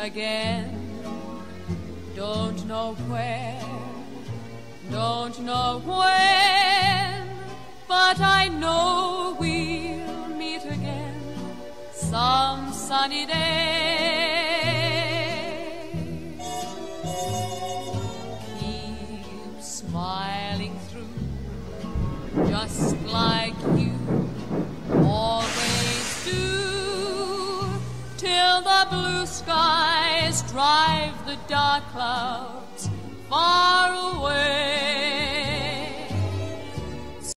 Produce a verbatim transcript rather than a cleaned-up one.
again. Don't know where, don't know when, but I know we'll meet again some sunny day. Keep smiling through, just like you always do, till the blue skies drive the dark clouds far away.